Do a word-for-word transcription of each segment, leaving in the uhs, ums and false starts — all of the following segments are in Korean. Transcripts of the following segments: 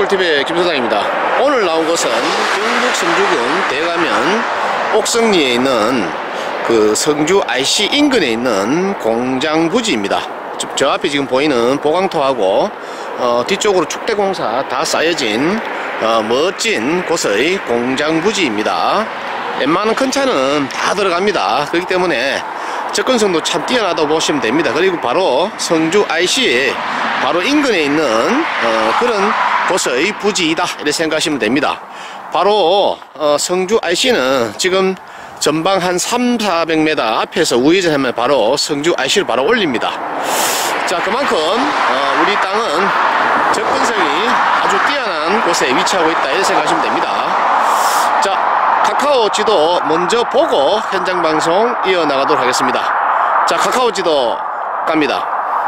꿀팁의 김소장입니다. 오늘 나온 곳은 경북 성주군 대가면 옥성리에 있는 그 성주 아이씨 인근에 있는 공장 부지입니다. 저 앞에 지금 보이는 보강토하고 어, 뒤쪽으로 축대공사 다 쌓여진 어, 멋진 곳의 공장 부지입니다. 웬만한 큰 차는 다 들어갑니다. 그렇기 때문에 접근성도 참 뛰어나다고 보시면 됩니다. 그리고 바로 성주 아이씨 바로 인근에 있는 어, 그런 곳의 부지이다 이렇게 생각하시면 됩니다. 바로 어, 성주 아이씨는 지금 전방 한 삼사백 미터 앞에서 우회전 하면 바로 성주 아이씨를 바로 올립니다. 자, 그만큼 어, 우리 땅은 접근성이 아주 뛰어난 곳에 위치하고 있다 이렇게 생각하시면 됩니다. 자, 카카오 지도 먼저 보고 현장 방송 이어나가도록 하겠습니다. 자, 카카오 지도 갑니다.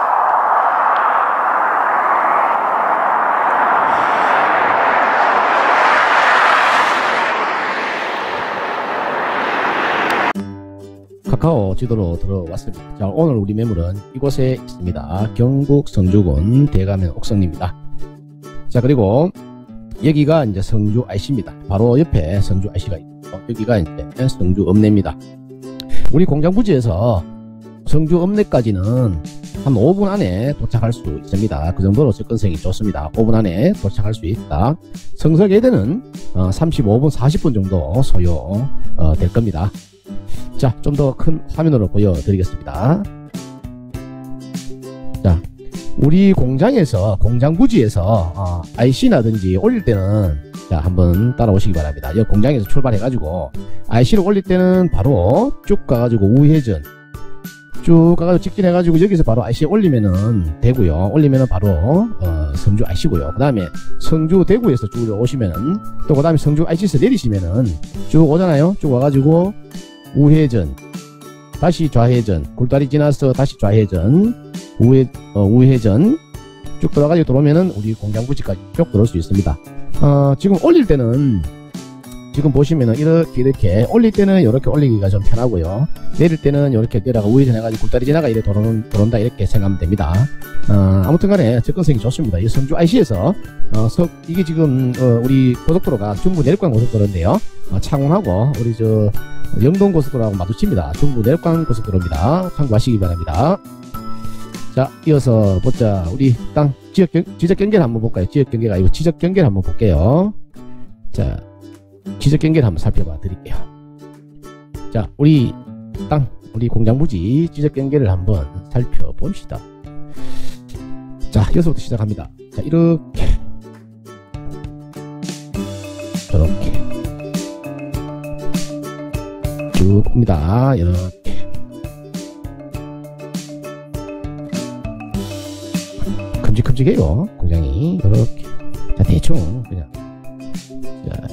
카카오 지도로 들어왔습니다. 자, 오늘 우리 매물은 이곳에 있습니다. 경북 성주군 대가면 옥성리입니다. 자, 그리고 여기가 이제 성주 아이씨입니다. 바로 옆에 성주 아이씨가 있고, 여기가 이제 성주 읍내입니다. 우리 공장 부지에서 성주 읍내까지는 한 오 분 안에 도착할 수 있습니다. 그 정도로 접근성이 좋습니다. 오 분 안에 도착할 수 있다. 성서계대는 어, 삼십오 분 사십 분 정도 소요 어, 될 겁니다. 자, 좀 더 큰 화면으로 보여드리겠습니다. 자, 우리 공장에서, 공장 부지에서 어, 아이씨라든지 올릴 때는, 자, 한번 따라오시기 바랍니다. 이 공장에서 출발해가지고 아이씨를 올릴 때는 바로 쭉 가가지고 우회전 쭉 가가지고 직진해가지고 여기서 바로 아이씨에 올리면은 되고요. 올리면은 바로 어, 성주 아이씨고요. 그 다음에 성주 대구에서 쭉 오시면은, 또 그 다음에 성주 아이씨에서 내리시면은 쭉 오잖아요. 쭉 와가지고 우회전, 다시 좌회전, 굴다리 지나서 다시 좌회전, 우회, 어, 우회전 쭉 들어가지고 들어오면은 우리 공장 부지까지 쭉 들어올 수 있습니다. 어, 지금 올릴 때는 지금 보시면은 이렇게 이렇게 올릴 때는 이렇게 올리기가 좀 편하고요. 내릴 때는 이렇게 내려가 우회전 해가지고 굴다리 지나가 이렇게 들어온, 들어온다 이렇게 생각하면 됩니다. 어, 아무튼 간에 접근성이 좋습니다. 이 성주 아이씨에서 어, 서, 이게 지금 어, 우리 고속도로가 중부 내륙간 고속도로인데요. 어, 창원하고 우리 저 영동 고속도로하고 마주칩니다. 중부 내륙간 고속도로입니다. 참고하시기 바랍니다. 자, 이어서 보자. 우리 땅 지적 경, 지적 경계를 한번 볼까요? 지적 경계가 아니고 지적 경계를 한번 볼게요. 자, 지적 경계를 한번 살펴봐 드릴게요. 자, 우리 땅, 우리 공장 부지 지적 경계를 한번 살펴봅시다. 자, 여기서부터 시작합니다. 자, 이렇게 저렇게 쭉 옵니다. 이렇게 큼직큼직해요 공장이. 이렇게 자, 대충 그냥 자,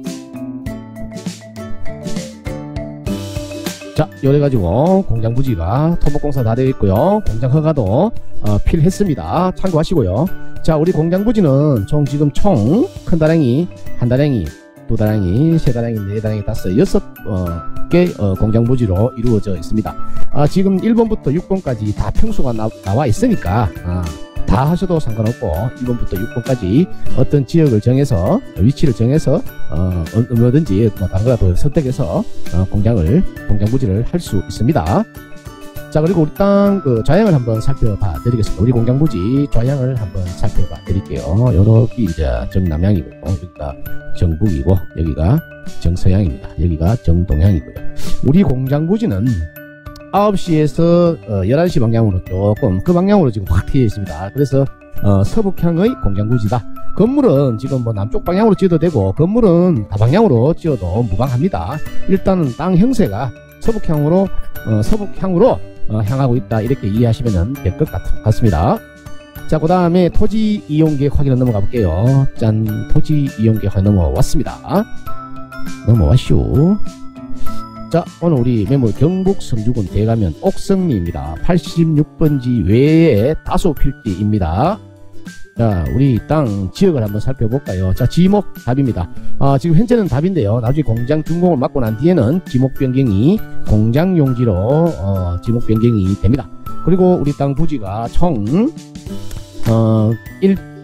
자 요래가지고 공장 부지가 토목공사 다 되어 있고요. 공장 허가도 어, 필했습니다. 참고하시고요. 자, 우리 공장 부지는 총 지금 총 큰 다랭이 한 다랭이 두 다랭이, 세 다랭이, 네 다랭이, 다섯, 여섯 어, 개 어, 공장 부지로 이루어져 있습니다. 아, 지금 일 번부터 육 번까지 다 평수가 나, 나와 있으니까 아, 다 하셔도 상관없고 일 번부터 육 번까지 어떤 지역을 정해서 위치를 정해서 어, 얼마든지 뭐 다른 거라도 선택해서 어, 공장을 공장 부지를 할 수 있습니다. 자, 그리고 우리 땅 그 좌향을 한번 살펴봐 드리겠습니다. 우리 공장 부지 좌향을 한번 살펴봐 드릴게요. 요렇게 이제 정남향이고요. 여기가 정북이고 여기가 정서향입니다. 여기가 정동향이고요. 우리 공장 부지는 아홉 시에서 어, 열한 시 방향으로 조금 그 방향으로 지금 확 트여 있습니다. 그래서 어, 서북향의 공장 부지다. 건물은 지금 뭐 남쪽 방향으로 지어도 되고 건물은 다방향으로 지어도 무방합니다. 일단은 땅 형세가 서북향으로 어, 서북향으로 어, 향하고 있다 이렇게 이해하시면 될 것 같습니다. 자, 그 다음에 토지 이용계획 확인을 넘어가 볼게요. 짠, 토지 이용계획 넘어왔습니다. 넘어왔쇼. 자, 오늘 우리 매물 경북 성주군 대가면 옥성리입니다. 팔십육 번지 외에 다소 필지입니다. 자, 우리 땅 지역을 한번 살펴볼까요? 자, 지목 답입니다. 아, 지금 현재는 답인데요. 나중에 공장 준공을 맡고 난 뒤에는 지목 변경이 공장 용지로 어, 지목 변경이 됩니다. 그리고 우리 땅 부지가 총 어, 일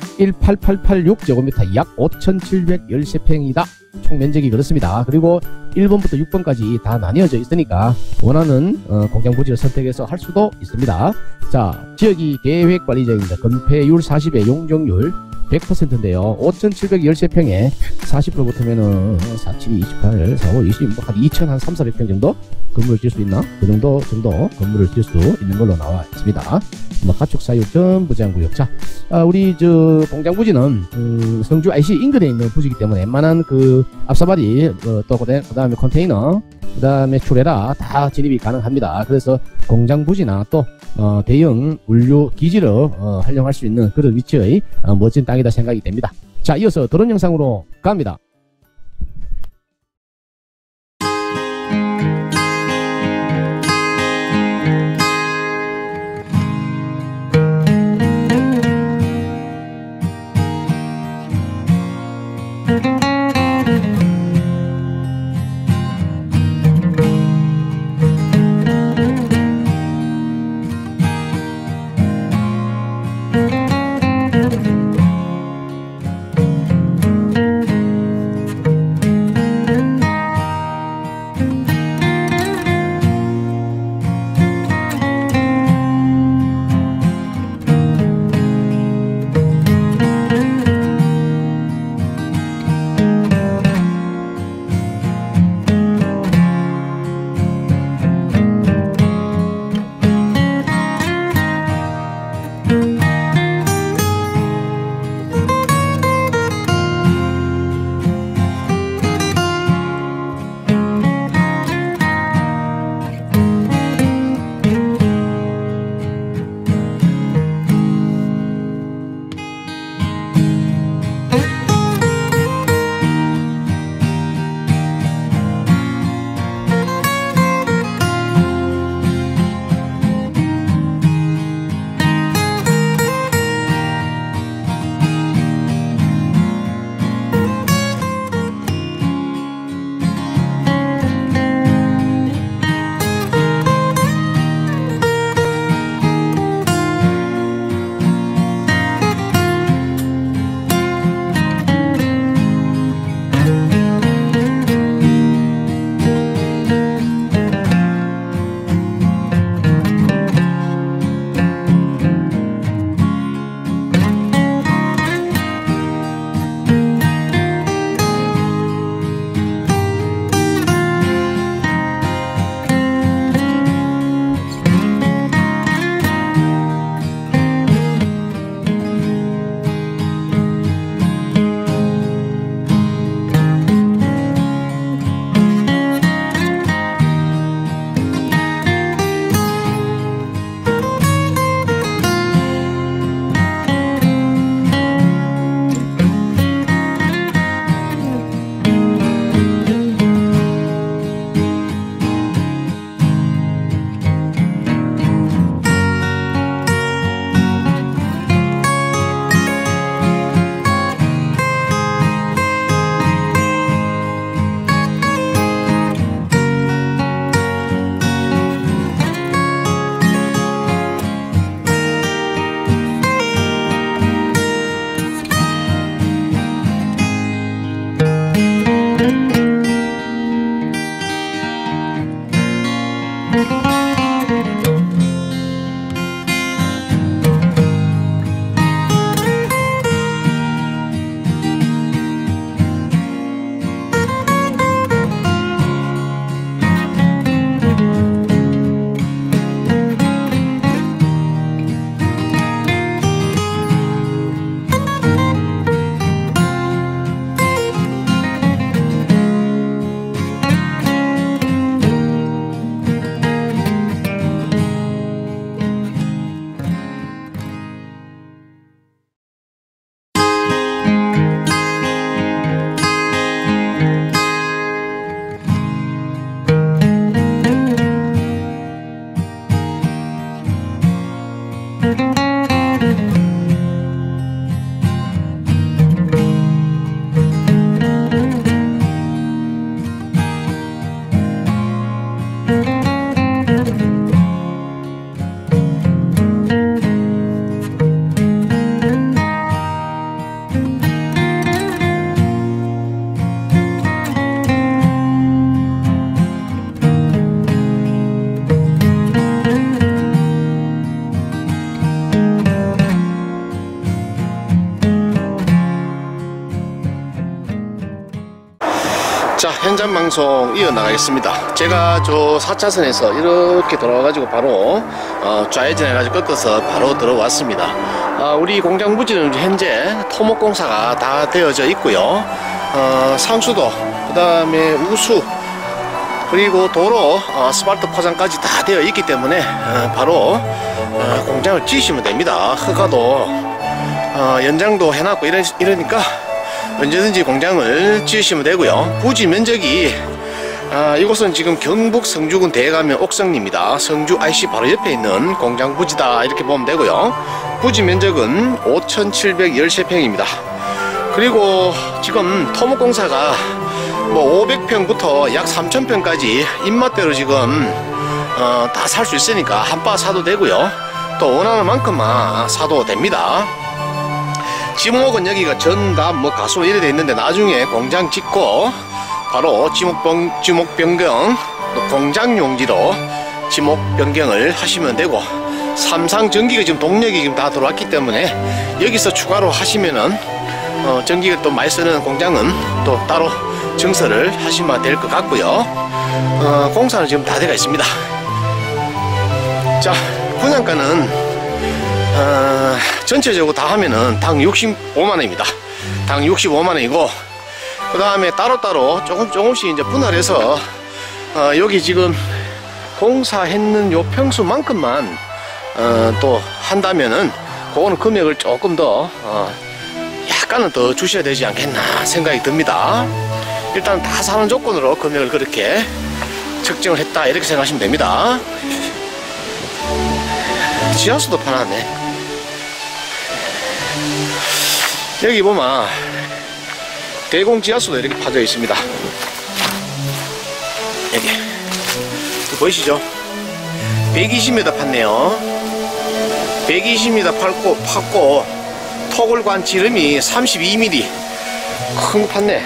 일팔팔팔육 제곱미터 약 오천칠백십삼 평이다. 총 면적이 그렇습니다. 그리고 일 번부터 육 번까지 다 나뉘어져 있으니까 원하는 어, 공장 부지를 선택해서 할 수도 있습니다. 자, 지역이 계획관리지역입니다. 건폐율 사십에 용적률 백 퍼센트인데요. 오천칠백십삼 평에 사십 퍼센트 붙으면은 사, 칠, 이십팔, 사, 오, 이십, 한 이천삼백삼십 평 정도 건물을 지을 수 있나? 그 정도 정도 건물을 지을 수 있는 걸로 나와 있습니다. 뭐 가축 사육 전부 제한구역. 자, 아, 우리 저 공장 부지는 음, 성주 아이씨 인근에 있는 부지이기 때문에 웬만한 그 앞사발이 어, 또 그 다음에 컨테이너, 그 다음에 출애라 다 진입이 가능합니다. 그래서 공장 부지나 또 어, 대형 물류 기지를 어, 활용할 수 있는 그런 위치의 어, 멋진 땅이다 생각이 됩니다. 자, 이어서 드론 영상으로 갑니다. 자, 현장 방송 이어나가겠습니다. 제가 저 사 차선에서 이렇게 돌아와가지고 바로 어, 좌회전 해가지고 꺾어서 바로 들어왔습니다. 어, 우리 공장 부지는 현재 토목공사가 다 되어져 있고요. 어, 상수도, 그 다음에 우수, 그리고 도로, 어, 스파르트 포장까지 다 되어 있기 때문에 어, 바로 어, 공장을 지으시면 됩니다. 허가도 어, 연장도 해놨고 이러, 이러니까 언제든지 공장을 지으시면 되고요. 부지 면적이 아, 이곳은 지금 경북 성주군 대가면 옥성리입니다. 성주 아이씨 바로 옆에 있는 공장 부지다 이렇게 보면 되고요. 부지 면적은 오천칠백십삼 평입니다. 그리고 지금 토목공사가 뭐 오백 평부터 약 삼천 평까지 입맛대로 지금 어, 다 살 수 있으니까 한바 사도 되고요. 또 원하는 만큼만 사도 됩니다. 지목은 여기가 전담 뭐 가수 이래 돼 있는데 나중에 공장 짓고 바로 지목, 변, 지목 변경, 공장 용지로 지목 변경을 하시면 되고, 삼상 전기가 지금 동력이 지금 다 들어왔기 때문에 여기서 추가로 하시면은 어, 전기가 또 많이 쓰는 공장은 또 따로 증설을 하시면 될 것 같고요. 어, 공사는 지금 다 되어 있습니다. 자, 분양가는 어, 전체적으로 다 하면은 당 육십오만 원입니다. 당 육십오만 원이고, 그 다음에 따로따로 조금 조금씩 이제 분할해서 어, 여기 지금 공사했는 요 평수만큼만 어, 또 한다면은 그거는 금액을 조금 더 어, 약간은 더 주셔야 되지 않겠나 생각이 듭니다. 일단 다 사는 조건으로 금액을 그렇게 측정을 했다 이렇게 생각하시면 됩니다. 지하수도 파놨네. 여기 보면 대공 지하수도 이렇게 파져 있습니다. 여기 보이시죠? 백이십 미터 팠네요. 백이십 미터 팠고, 팠고 톡을 관 지름이 삼십이 밀리미터 큰 거 팠네.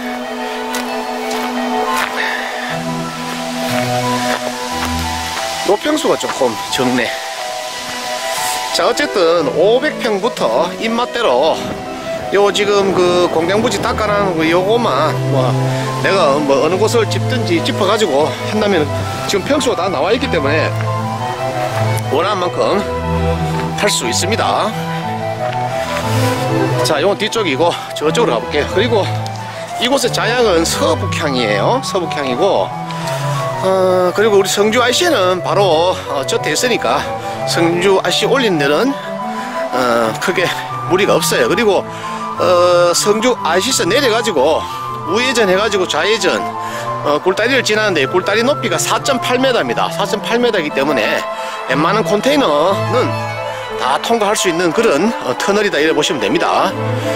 노평수가 조금 적네. 자, 어쨌든 오백 평부터 입맛대로 요 지금 그 공장부지 닦아놓은 거 요거만 뭐 내가 뭐 어느 곳을 짚든지 짚어가지고 한다면 지금 평수가 다 나와 있기 때문에 원하는 만큼 할 수 있습니다. 자, 요건 뒤쪽이고 저쪽으로 가볼게요. 그리고 이곳의 자양은 서북향이에요. 서북향이고 어, 그리고 우리 성주 아이씨는 바로 어, 저태 있으니까 성주 아이씨 올린 데는 어, 크게 무리가 없어요. 그리고 어, 성주 아이씨에서 내려가지고 우회전 해가지고 좌회전 어, 굴다리를 지나는데 굴다리 높이가 사 점 팔 미터입니다. 사 점 팔 미터이기 때문에 웬만한 컨테이너는 다 통과할 수 있는 그런 어, 터널이다 이래 보시면 됩니다.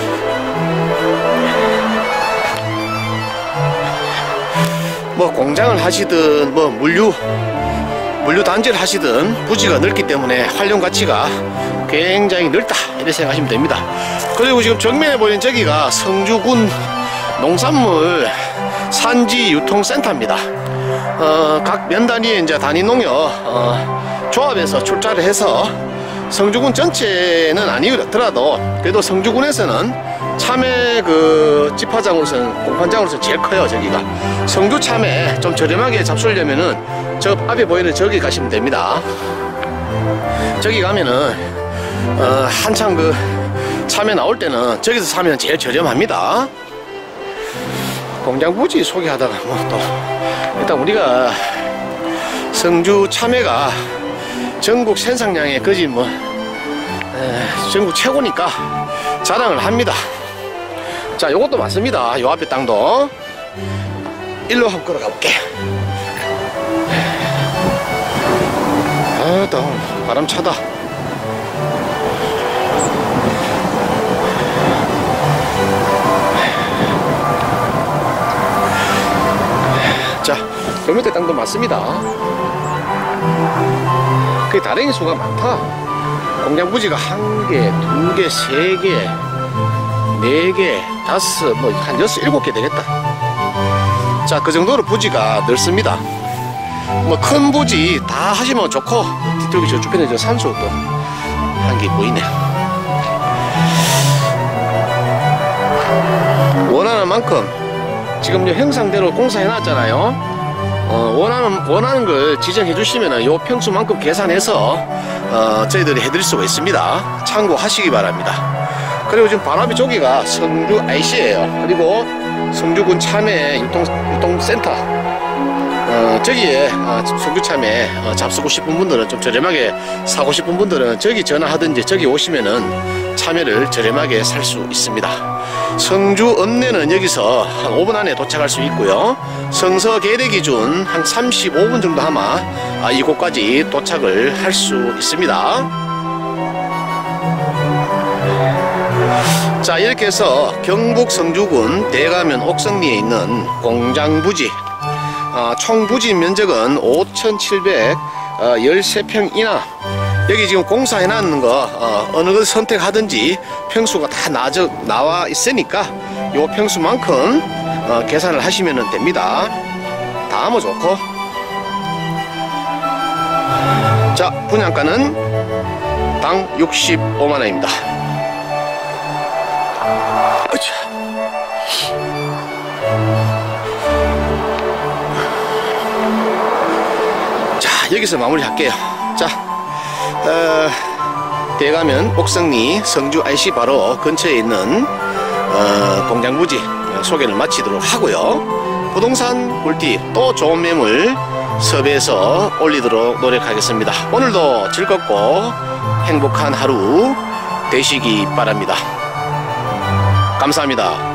뭐 공장을 하시든 뭐 물류 물류 단지를 하시든 부지가 넓기 때문에 활용 가치가 굉장히 넓다 이렇게 생각하시면 됩니다. 그리고 지금 정면에 보이는 저기가 성주군 농산물 산지 유통센터입니다. 어, 각 면단위에 이제 단위 농협 어, 조합에서 출자를 해서 성주군 전체는 아니더라도 그래도 성주군에서는 참외 그 집화장으로서는 공판장으로서 제일 커요. 저기가 성주 참외 좀 저렴하게 잡수려면은 저 앞에 보이는 저기 가시면 됩니다. 저기 가면은 어, 한창 그 참외 나올 때는 저기서 사면 제일 저렴합니다. 공장 부지 소개하다가 뭐 또 일단 우리가 성주 참외가 전국 생산량의 거지 뭐 에, 전국 최고니까 자랑을 합니다. 자, 요것도 맞습니다. 요 앞에 땅도 일로 한번 걸어가 볼게. 아, 또 바람 차다. 자, 요 밑에 땅도 맞습니다. 그 다랭이 수가 많다. 공장 부지가 한 개, 두 개, 세 개, 네 개, 다섯, 뭐 한 여섯, 일곱 개 되겠다. 자, 그 정도로 부지가 넓습니다. 뭐 큰 부지 다 하시면 좋고 뒤쪽에 저쪽에는 저 산소 또 한 개 보이네. 원하는 만큼 지금 요 형상대로 공사해 놨잖아요. 어, 원하는 원하는 걸 지정해 주시면은 요 평수만큼 계산해서 어, 저희들이 해드릴 수가 있습니다. 참고하시기 바랍니다. 그리고 지금 바람이 저기가 성주 아이씨예요. 그리고 성주군 참외 유통 유통센터. 어, 저기에 어, 성주 참외 어, 잡수고 싶은 분들은 좀 저렴하게 사고 싶은 분들은 저기 전화하든지 저기 오시면은 참외를 저렴하게 살 수 있습니다. 성주 읍내는 여기서 한 오 분 안에 도착할 수 있고요. 성서 계대 기준 한 삼십오 분 정도 아마 아, 이곳까지 도착을 할 수 있습니다. 자, 이렇게 해서 경북 성주군 대가면 옥성리에 있는 공장부지, 어, 총 부지 면적은 오천칠백십삼 평 이나. 여기 지금 공사해 놨는 거 어, 어느 걸 선택하든지 평수가 다 나져, 나와 있으니까 요 평수만큼 어, 계산을 하시면 됩니다. 다 뭐 좋고. 자, 분양가는 당 육십오만 원입니다. 자, 여기서 마무리 할게요. 자, 어, 대가면 옥성리 성주 아이씨 바로 근처에 있는 어, 공장부지 소개를 마치도록 하고요. 부동산 꿀팁 또 좋은 매물 섭외해서 올리도록 노력하겠습니다. 오늘도 즐겁고 행복한 하루 되시기 바랍니다. 감사합니다.